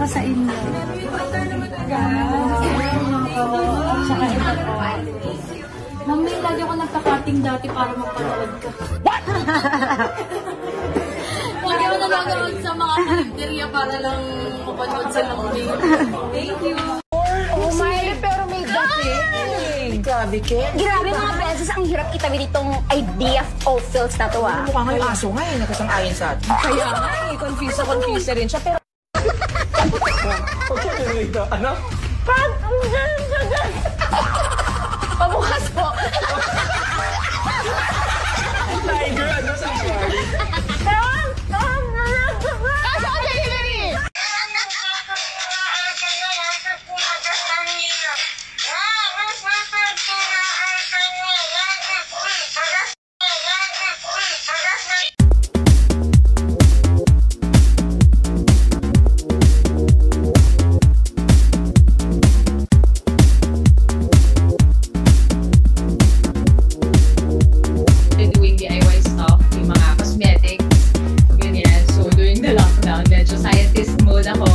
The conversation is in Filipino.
ka sa inyo. Saka ito po. Ma'am, may lagi ako nagka-cutting dati para mapanood ka. What? Lagi ako nanonood sa mga kalenderya para lang mapanood sa lambing. Thank you. Oh my, pero may dating. Grabe, Ken. Grabe mga beses, ang hirap itawid itong idea of fills na to ah. Mukha nga yung aso nga eh, nakasang-ayon sa atin. Kaya nga eh, confused na rin siya, pero... Okay, ito. Ano? Pabukas po. Tiger, ano sa sorry? Doing DIY stuff, yung mga cosmetics, ganyan. So, during the lockdown, medyo scientist mode ako.